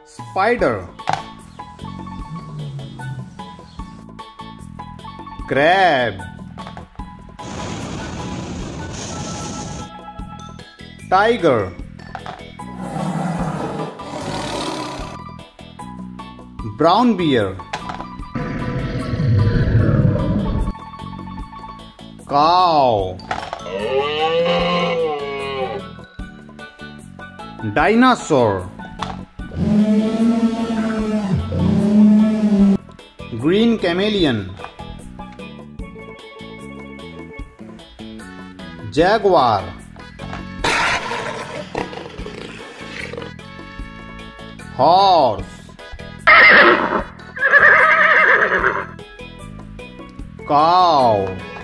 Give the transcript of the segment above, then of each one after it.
spider, crab, tiger, brown bear, cow, dinosaur, green chameleon, jaguar, horse, cow,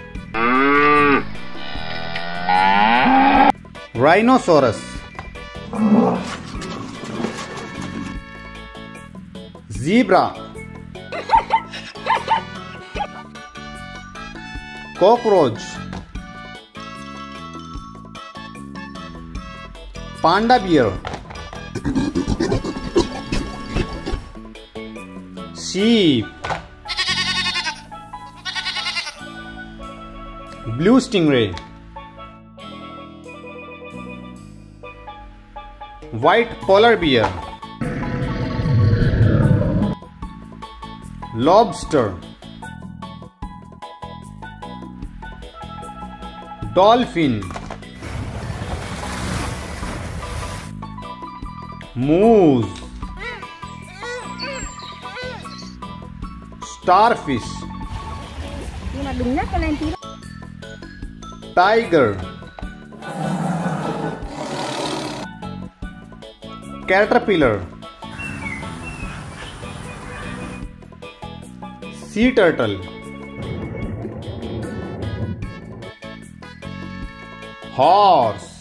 rhinoceros, zebra, cockroach, panda bear, sheep, blue stingray, white polar bear, lobster, dolphin, moose, starfish, tiger, caterpillar, sea turtle, horse,